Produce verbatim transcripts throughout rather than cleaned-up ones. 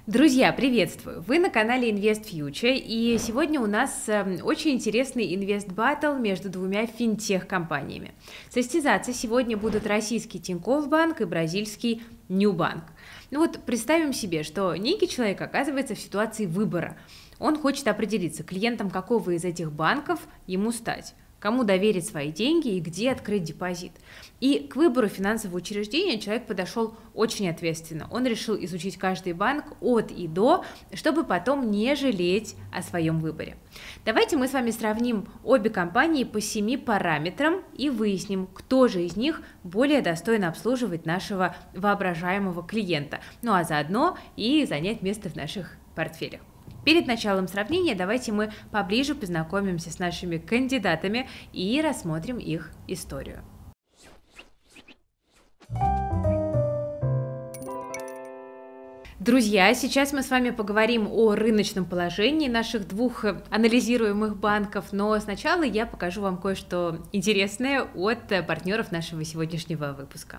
Друзья, приветствую! Вы на канале Invest Future, и сегодня у нас очень интересный инвест-баттл между двумя финтех-компаниями. Состязаться сегодня будут российский Тинькофф Банк и бразильский Ньюбанк. Ну вот представим себе, что некий человек оказывается в ситуации выбора. Он хочет определиться, клиентом какого из этих банков ему стать, кому доверить свои деньги и где открыть депозит. И к выбору финансового учреждения человек подошел очень ответственно. Он решил изучить каждый банк от и до, чтобы потом не жалеть о своем выборе. Давайте мы с вами сравним обе компании по семи параметрам и выясним, кто же из них более достойно обслуживать нашего воображаемого клиента. Ну а заодно и занять место в наших портфелях. Перед началом сравнения давайте мы поближе познакомимся с нашими кандидатами и рассмотрим их историю. Друзья, сейчас мы с вами поговорим о рыночном положении наших двух анализируемых банков, но сначала я покажу вам кое-что интересное от партнеров нашего сегодняшнего выпуска.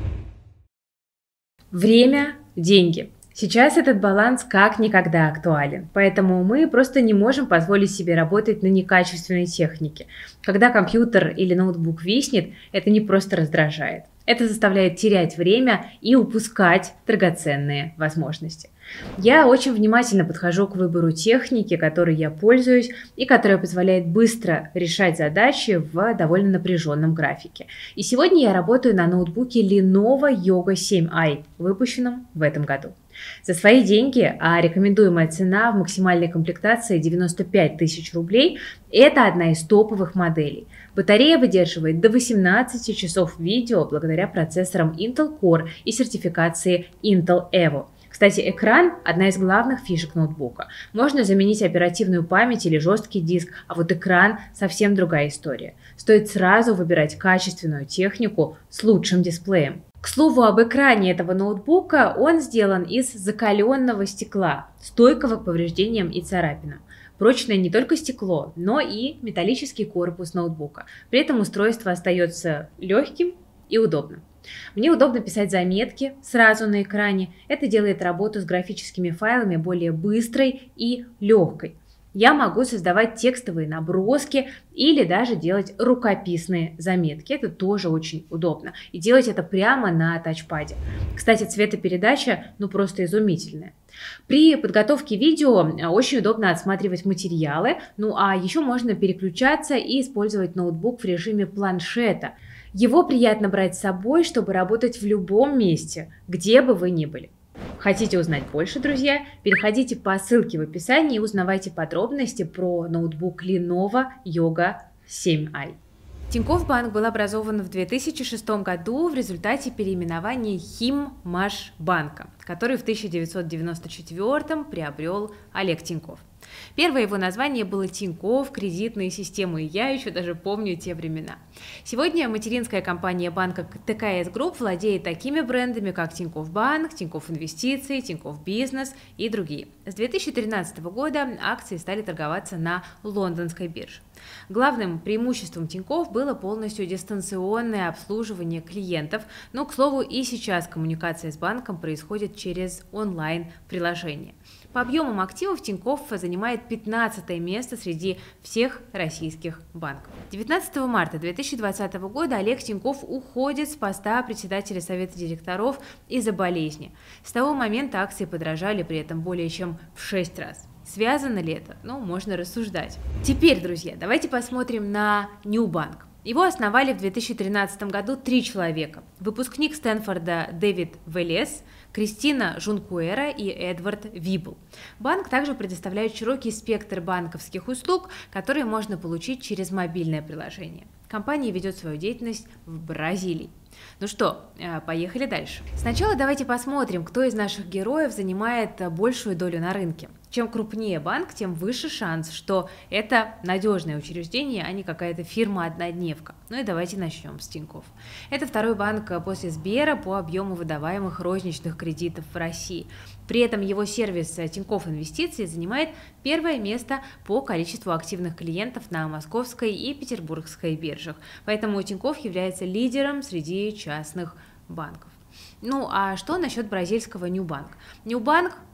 Время – деньги. Сейчас этот баланс как никогда актуален, поэтому мы просто не можем позволить себе работать на некачественной технике. Когда компьютер или ноутбук виснет, это не просто раздражает. Это заставляет терять время и упускать драгоценные возможности. Я очень внимательно подхожу к выбору техники, которой я пользуюсь и которая позволяет быстро решать задачи в довольно напряженном графике. И сегодня я работаю на ноутбуке Lenovo Yoga семь ай, выпущенном в этом году. За свои деньги, а рекомендуемая цена в максимальной комплектации девяносто пять тысяч рублей, это одна из топовых моделей. Батарея выдерживает до восемнадцати часов видео благодаря процессорам Intel Core и сертификации Intel Evo. Кстати, экран – одна из главных фишек ноутбука. Можно заменить оперативную память или жесткий диск, а вот экран – совсем другая история. Стоит сразу выбирать качественную технику с лучшим дисплеем. К слову об экране этого ноутбука, он сделан из закаленного стекла, стойкого к повреждениям и царапинам. Прочное не только стекло, но и металлический корпус ноутбука. При этом устройство остается легким и удобным. Мне удобно писать заметки сразу на экране. Это делает работу с графическими файлами более быстрой и легкой. Я могу создавать текстовые наброски или даже делать рукописные заметки. Это тоже очень удобно. И делать это прямо на тачпаде. Кстати, цветопередача ну просто изумительная. При подготовке видео очень удобно отсматривать материалы. Ну а еще можно переключаться и использовать ноутбук в режиме планшета. Его приятно брать с собой, чтобы работать в любом месте, где бы вы ни были. Хотите узнать больше, друзья? Переходите по ссылке в описании и узнавайте подробности про ноутбук Lenovo Yoga семь ай. Тинькофф Банк был образован в две тысячи шестом году в результате переименования Химмашбанка, который в тысяча девятьсот девяносто четвёртом приобрел Олег Тинькофф. Первое его название было Тинькофф кредитные системы, и я еще даже помню те времена. Сегодня материнская компания банка ТКС Групп владеет такими брендами, как Тинькофф Банк, Тинькофф Инвестиции, Тинькофф Бизнес и другие. С две тысячи тринадцатого года акции стали торговаться на лондонской бирже. Главным преимуществом Тинькофф было полностью дистанционное обслуживание клиентов, но, к слову, и сейчас коммуникация с банком происходит через онлайн-приложение. По объемам активов Тинькофф занимает пятнадцатое место среди всех российских банков. девятнадцатого марта две тысячи двадцатого года Олег Тинькофф уходит с поста председателя совета директоров из-за болезни. С того момента акции подорожали при этом более чем в шесть раз. Связано ли это? Ну, можно рассуждать. Теперь, друзья, давайте посмотрим на Ньюбанк. Его основали в две тысячи тринадцатом году три человека. Выпускник Стэнфорда Дэвид Велес, Кристина Жункуэра и Эдвард Вибл. Банк также предоставляет широкий спектр банковских услуг, которые можно получить через мобильное приложение. Компания ведет свою деятельность в Бразилии. Ну что, поехали дальше. Сначала давайте посмотрим, кто из наших героев занимает большую долю на рынке. Чем крупнее банк, тем выше шанс, что это надежное учреждение, а не какая-то фирма-однодневка. Ну и давайте начнем с Тинькофф. Это второй банк после Сбера по объему выдаваемых розничных кредитов в России. При этом его сервис Тинькофф Инвестиции занимает первое место по количеству активных клиентов на московской и петербургской биржах. Поэтому Тинькофф является лидером среди частных банков. Ну а что насчет бразильского Ньюбанк? Ньюбанк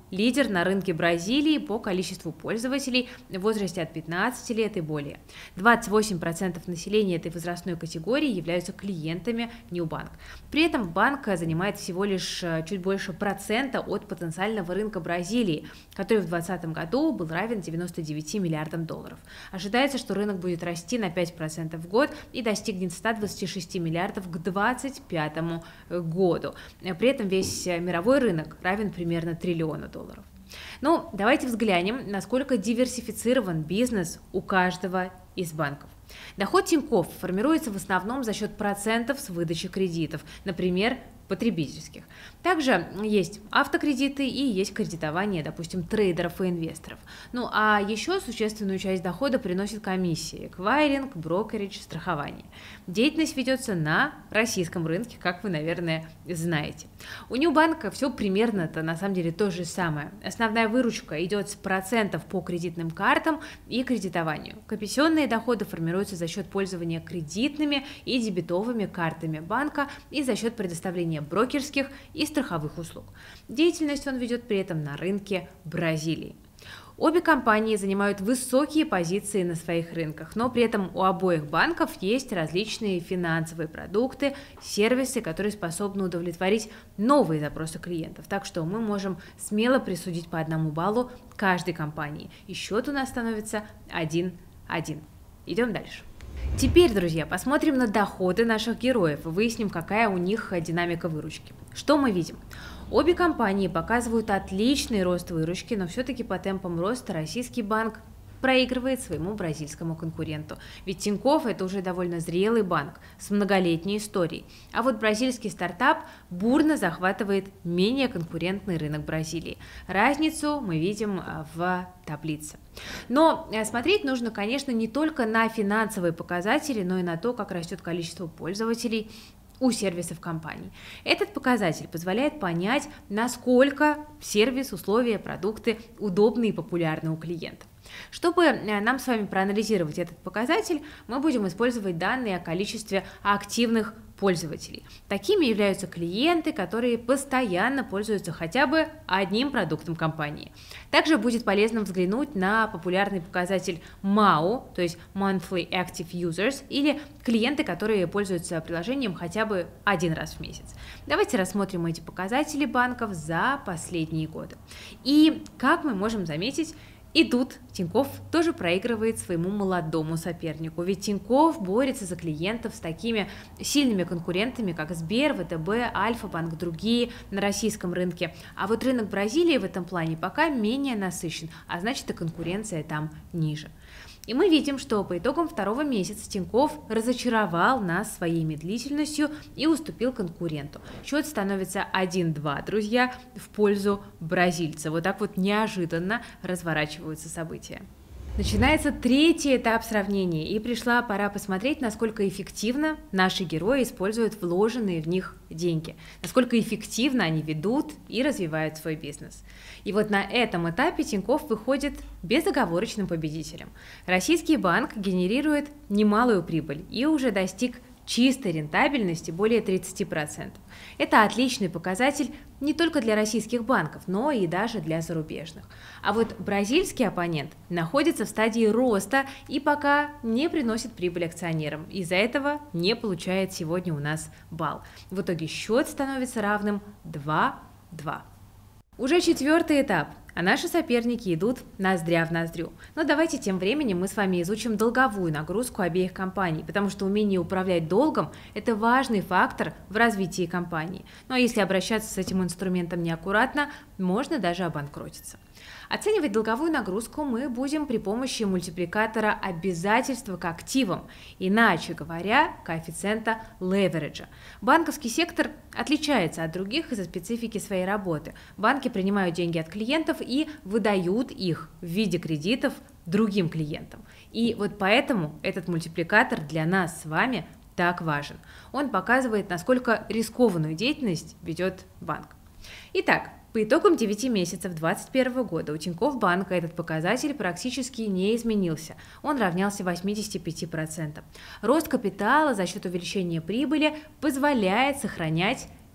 лидер на рынке Бразилии по количеству пользователей в возрасте от пятнадцати лет и более. двадцать восемь процентов населения этой возрастной категории являются клиентами Nubank. При этом банк занимает всего лишь чуть больше процента от потенциального рынка Бразилии, который в две тысячи двадцатом году был равен девяноста девяти миллиардам долларов. Ожидается, что рынок будет расти на пять процентов в год и достигнет ста двадцати шести миллиардов к две тысячи двадцать пятому году. При этом весь мировой рынок равен примерно триллиону долларов. Ну, давайте взглянем, насколько диверсифицирован бизнес у каждого из банков. Доход Тинькофф формируется в основном за счет процентов с выдачи кредитов, например, потребительских. Также есть автокредиты и есть кредитование, допустим, трейдеров и инвесторов. Ну а еще существенную часть дохода приносит комиссии, эквайринг, брокеридж, страхование. Деятельность ведется на российском рынке, как вы, наверное, знаете. У Ньюбанка все примерно-то на самом деле то же самое. Основная выручка идет с процентов по кредитным картам и кредитованию. Комиссионные доходы формируются за счет пользования кредитными и дебетовыми картами банка и за счет предоставления брокерских и страховых услуг. Деятельность он ведет при этом на рынке Бразилии. Обе компании занимают высокие позиции на своих рынках, но при этом у обоих банков есть различные финансовые продукты, сервисы, которые способны удовлетворить новые запросы клиентов. Так что мы можем смело присудить по одному баллу каждой компании. И счет у нас становится один-один. Идем дальше. Теперь, друзья, посмотрим на доходы наших героев и выясним, какая у них динамика выручки. Что мы видим? Обе компании показывают отличный рост выручки, но все-таки по темпам роста российский банк проигрывает своему бразильскому конкуренту. Ведь Тинькофф – это уже довольно зрелый банк с многолетней историей. А вот бразильский стартап бурно захватывает менее конкурентный рынок Бразилии. Разницу мы видим в таблице. Но смотреть нужно, конечно, не только на финансовые показатели, но и на то, как растет количество пользователей у сервисов компаний. Этот показатель позволяет понять, насколько сервис, условия, продукты удобны и популярны у клиентов. Чтобы нам с вами проанализировать этот показатель, мы будем использовать данные о количестве активных пользователей. Такими являются клиенты, которые постоянно пользуются хотя бы одним продуктом компании. Также будет полезно взглянуть на популярный показатель МАУ, то есть Monthly Active Users, или клиенты, которые пользуются приложением хотя бы один раз в месяц. Давайте рассмотрим эти показатели банков за последние годы. И, как мы можем заметить, и тут Тинькофф тоже проигрывает своему молодому сопернику, ведь Тинькофф борется за клиентов с такими сильными конкурентами, как Сбер, ВТБ, Альфа-банк, другие на российском рынке. А вот рынок Бразилии в этом плане пока менее насыщен, а значит и конкуренция там ниже. И мы видим, что по итогам второго месяца Тинькофф разочаровал нас своей медлительностью и уступил конкуренту. Счет становится один-два, друзья, в пользу бразильца. Вот так вот неожиданно разворачиваются события. Начинается третий этап сравнения, и пришла пора посмотреть, насколько эффективно наши герои используют вложенные в них деньги, насколько эффективно они ведут и развивают свой бизнес. И вот на этом этапе Тинькофф выходит безоговорочным победителем. Российский банк генерирует немалую прибыль и уже достиг чистой рентабельности более тридцати процентов. Это отличный показатель не только для российских банков, но и даже для зарубежных. А вот бразильский оппонент находится в стадии роста и пока не приносит прибыль акционерам. Из-за этого не получает сегодня у нас балл. В итоге счет становится равным два-два. Уже четвертый этап, а наши соперники идут ноздря в ноздрю. Но давайте тем временем мы с вами изучим долговую нагрузку обеих компаний, потому что умение управлять долгом – это важный фактор в развитии компании. Но если обращаться с этим инструментом неаккуратно, можно даже обанкротиться. Оценивать долговую нагрузку мы будем при помощи мультипликатора обязательства к активам, иначе говоря, коэффициента левериджа. Банковский сектор отличается от других из-за специфики своей работы. Банки принимают деньги от клиентов и выдают их в виде кредитов другим клиентам. И вот поэтому этот мультипликатор для нас с вами так важен. Он показывает, насколько рискованную деятельность ведет банк. Итак, по итогам девяти месяцев две тысячи двадцать первого года у Тинькофф банка этот показатель практически не изменился. Он равнялся восьмидесяти пяти процентам. Рост капитала за счет увеличения прибыли позволяет сохранять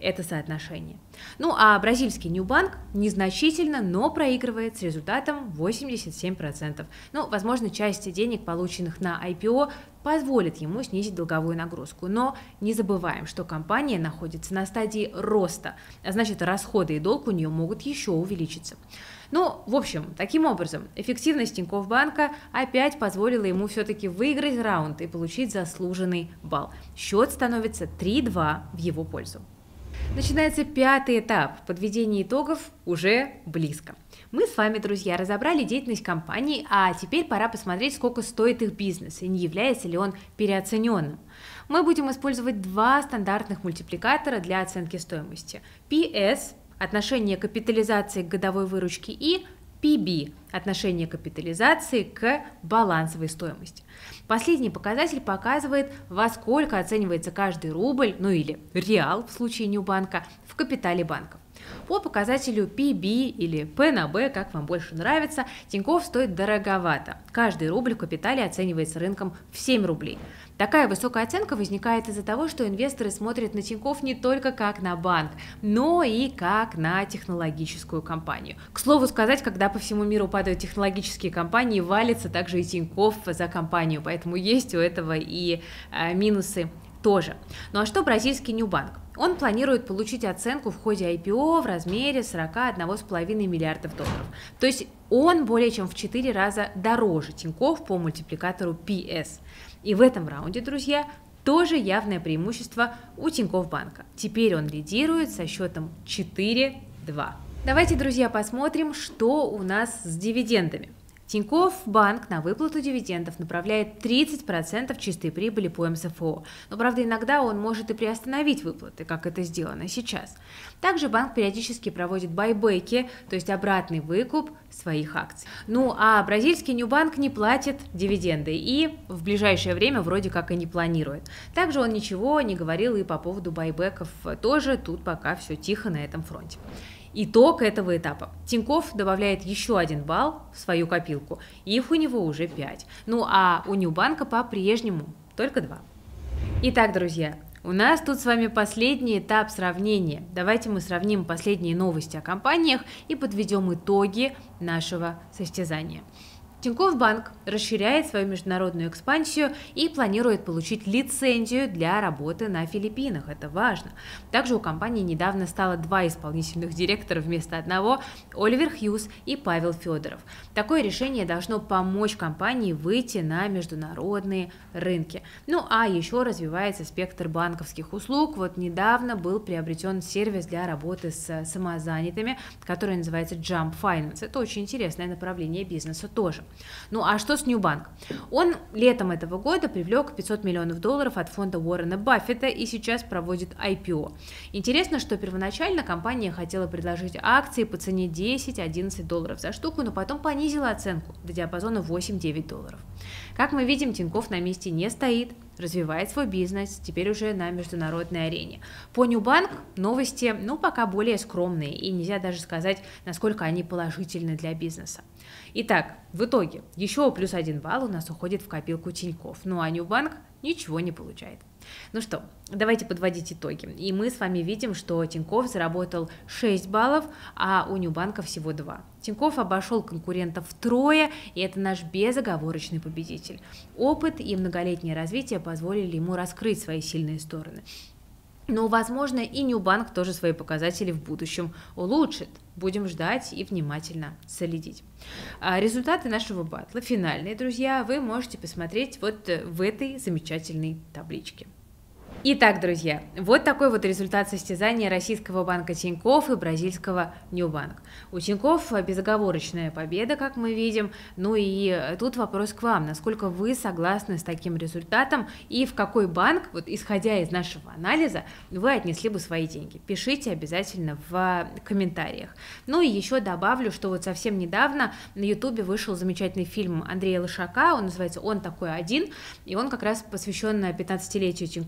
это соотношение. Ну а бразильский Ньюбанк незначительно, но проигрывает с результатом восемьдесят семь процентов. Ну, возможно, часть денег, полученных на ай пи о, позволит ему снизить долговую нагрузку. Но не забываем, что компания находится на стадии роста, а значит, расходы и долг у нее могут еще увеличиться. Ну, в общем, таким образом, эффективность Тинькофф банка опять позволила ему все-таки выиграть раунд и получить заслуженный балл. Счет становится три-два в его пользу. Начинается пятый этап. Подведение итогов уже близко. Мы с вами, друзья, разобрали деятельность компаний, а теперь пора посмотреть, сколько стоит их бизнес и не является ли он переоцененным. Мы будем использовать два стандартных мультипликатора для оценки стоимости. пи эс – отношение капитализации к годовой выручке, и пи би – отношение капитализации к балансовой стоимости. Последний показатель показывает, во сколько оценивается каждый рубль, ну или реал в случае Ньюбанка, в капитале банка. По показателю пи би или P на B, как вам больше нравится, Тинькофф стоит дороговато. Каждый рубль в капитале оценивается рынком в семь рублей. Такая высокая оценка возникает из-за того, что инвесторы смотрят на Тинькофф не только как на банк, но и как на технологическую компанию. К слову сказать, когда по всему миру падают технологические компании, валится также и Тинькофф за компанию, поэтому есть у этого и э, минусы тоже. Ну а что бразильский Ньюбанк? Он планирует получить оценку в ходе ай пи о в размере сорок один целых пять десятых миллиардов долларов. То есть он более чем в четыре раза дороже Тинькофф по мультипликатору пи эс. И в этом раунде, друзья, тоже явное преимущество у Тинькофф банка. Теперь он лидирует со счетом четыре-два. Давайте, друзья, посмотрим, что у нас с дивидендами. Тинькофф банк на выплату дивидендов направляет тридцать процентов чистой прибыли по эм эс эф о, но, правда, иногда он может и приостановить выплаты, как это сделано сейчас. Также банк периодически проводит байбеки, то есть обратный выкуп своих акций. Ну а бразильский Ньюбанк не платит дивиденды и в ближайшее время вроде как и не планирует. Также он ничего не говорил и по поводу байбеков тоже, тут пока все тихо на этом фронте. Итог этого этапа. Тинькофф добавляет еще один балл в свою копилку, их у него уже пять. Ну а у Ньюбанка по-прежнему только два. Итак, друзья, у нас тут с вами последний этап сравнения. Давайте мы сравним последние новости о компаниях и подведем итоги нашего состязания. Тинькофф банк расширяет свою международную экспансию и планирует получить лицензию для работы на Филиппинах. Это важно. Также у компании недавно стало два исполнительных директора вместо одного – Оливер Хьюз и Павел Федоров. Такое решение должно помочь компании выйти на международные рынки. Ну а еще развивается спектр банковских услуг. Вот недавно был приобретен сервис для работы с самозанятыми, который называется Jump Finance. Это очень интересное направление бизнеса тоже. Ну а что с Ньюбанк? Он летом этого года привлек пятьсот миллионов долларов от фонда Уоррена Баффета и сейчас проводит ай пи о. Интересно, что первоначально компания хотела предложить акции по цене десять-одиннадцать долларов за штуку, но потом понизила оценку до диапазона восемь-девять долларов. Как мы видим, Тинькофф на месте не стоит, развивает свой бизнес, теперь уже на международной арене. По Ньюбанк новости, ну, пока более скромные, и нельзя даже сказать, насколько они положительны для бизнеса. Итак, в итоге еще плюс один балл у нас уходит в копилку Тинькофф, ну а Ньюбанк ничего не получает. Ну что, давайте подводить итоги. И мы с вами видим, что Тинькофф заработал шесть баллов, а у Ньюбанка всего два. Тинькофф обошел конкурентов втрое, и это наш безоговорочный победитель. Опыт и многолетнее развитие позволили ему раскрыть свои сильные стороны. Но, возможно, и Ньюбанк тоже свои показатели в будущем улучшит. Будем ждать и внимательно следить. А результаты нашего батла, финальные, друзья, вы можете посмотреть вот в этой замечательной табличке. Итак, друзья, вот такой вот результат состязания российского банка Тинькофф и бразильского Ньюбанк. У Тинькофф безоговорочная победа, как мы видим. Ну и тут вопрос к вам, насколько вы согласны с таким результатом и в какой банк, вот исходя из нашего анализа, вы отнесли бы свои деньги. Пишите обязательно в комментариях. Ну и еще добавлю, что вот совсем недавно на ютубе вышел замечательный фильм Андрея Лошака, он называется «Он такой один», и он как раз посвящен пятнадцатилетию Тинькофф банка.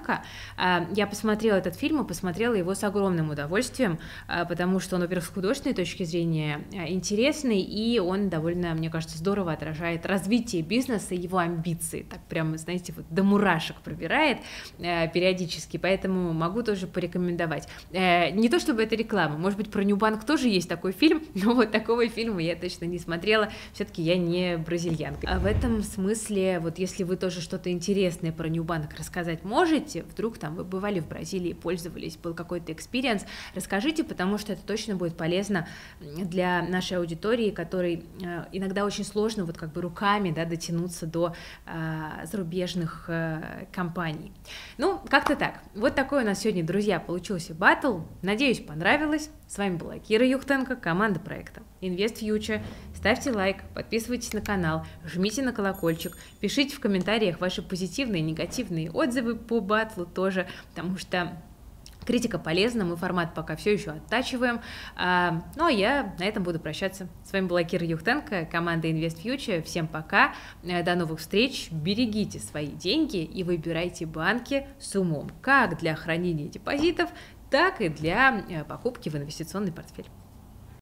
Янка. Я посмотрела этот фильм и посмотрела его с огромным удовольствием, потому что он, во-первых, с художественной точки зрения интересный, и он довольно, мне кажется, здорово отражает развитие бизнеса и его амбиции. Так прямо, знаете, вот до мурашек пробирает периодически, поэтому могу тоже порекомендовать. Не то чтобы это реклама, может быть, про Ньюбанк тоже есть такой фильм, но вот такого фильма я точно не смотрела, все-таки я не бразильянка. А в этом смысле, вот если вы тоже что-то интересное про Ньюбанк рассказать можете, вдруг там вы бывали в Бразилии, пользовались, был какой-то экспириенс, расскажите, потому что это точно будет полезно для нашей аудитории, которой э, иногда очень сложно вот как бы руками, да, дотянуться до э, зарубежных э, компаний. Ну, как-то так. Вот такой у нас сегодня, друзья, получился баттл. Надеюсь, понравилось. С вами была Кира Юхтенко, команда проекта Invest Future. Ставьте лайк, подписывайтесь на канал, жмите на колокольчик, пишите в комментариях ваши позитивные и негативные отзывы по баттлу тоже, потому что критика полезна, мы формат пока все еще оттачиваем. А, ну а я на этом буду прощаться. С вами была Кира Юхтенко, команда Invest Future. Всем пока, до новых встреч, берегите свои деньги и выбирайте банки с умом, как для хранения депозитов, так и для покупки в инвестиционный портфель.